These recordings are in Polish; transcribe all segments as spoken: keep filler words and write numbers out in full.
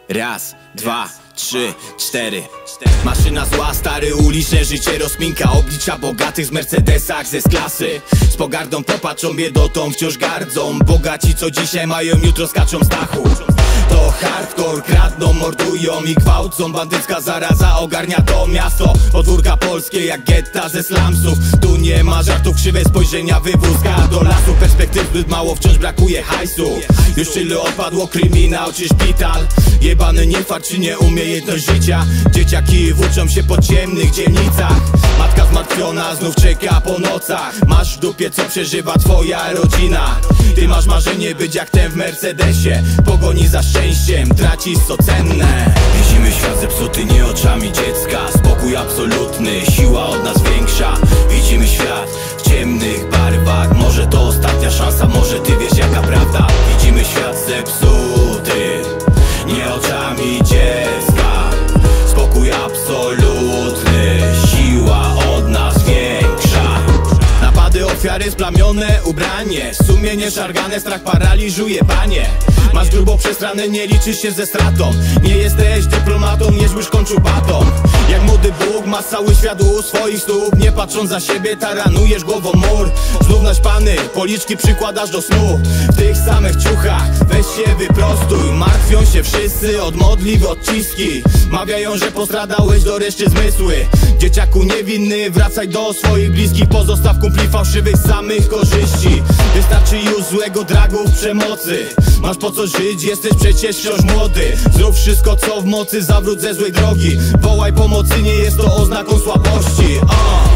Raz, dwa, trzy, cztery. Maszyna zła, stary uliczne życie rozpinka oblicza bogatych z Mercedesach ze klasy. Z pogardą popatrzą, biedotą wciąż gardzą. Bogaci co dzisiaj mają, jutro skaczą z dachu. To hardcore, kradną, mordują i gwałcą. Bandycka zaraza ogarnia to miasto. Podwórka polskie jak getta ze slumsów. Tu nie ma żartów, krzywe spojrzenia, wywózka do lasu. Perspektyw zbyt mało, wciąż brakuje hajsu. Już tyle odpadło, kryminał czy szpital. Jebany niefart czy nieumiejętność życia. Dzieciaki włóczą się po ciemnych dzielnicach. Matka zmartwiona znów czeka po nocach. Masz w dupie co przeżywa twoja rodzina. Ty masz marzenie być jak ten w Mercedesie. Pogoni za szczęściem, tracisz co cenne. Widzimy świat zepsuty nie oczami dziecka. Spokój absolutny, siła od nas większa. Widzimy świat w ciemnych barwach. Może to ostatnia szansa, może ty wiesz jaka prawda. Widzimy świat zepsuty nie oczami dziecka. Spokój absolutny, siła od nas większa. Napady, ofiary, splamione ubranie. Sumienie szargane, strach paraliżuje panie. Masz grubo przesrane, nie liczysz się ze stratą. Nie jesteś dyplomatą, nie żłysz kończubatą. Jak młody Bóg, masz cały świat u swoich stóp. Nie patrząc za siebie, taranujesz głową mur. Znów naćpany, policzki przykładasz do snu. W tych samych ciuchach, weź się wyprostuj. Martwią się wszyscy, od modliw odciski. Mawiają, że postradałeś do reszty zmysły. Dzieciaku niewinny, wracaj do swoich bliskich. Pozostaw kumpli fałszywych samych korzyści. Wystarczy już złego dragów przemocy. Masz po co żyć, jesteś przecież wciąż młody. Zrób wszystko co w mocy, zawróć ze złej drogi. Wołaj pomocy, nie jest to oznaką słabości. uh.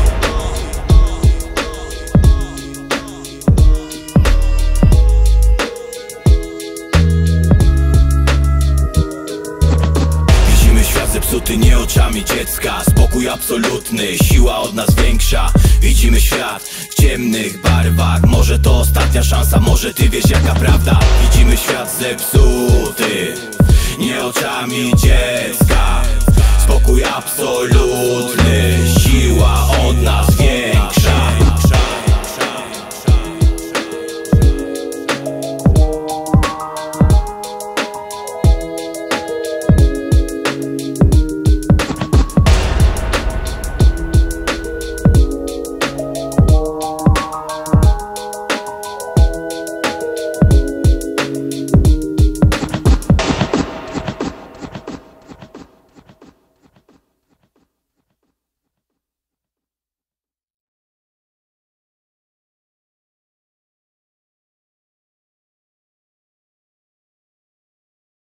Widzimy świat zepsuty nie oczami dziecka. Spokój absolutny, siła od nas większa. Widzimy świat w ciemnych barwach. Może to ostatnia szansa, może ty wiesz jaka prawda. Widzimy świat zepsuty nie oczami dziecka. Spokój absolutny,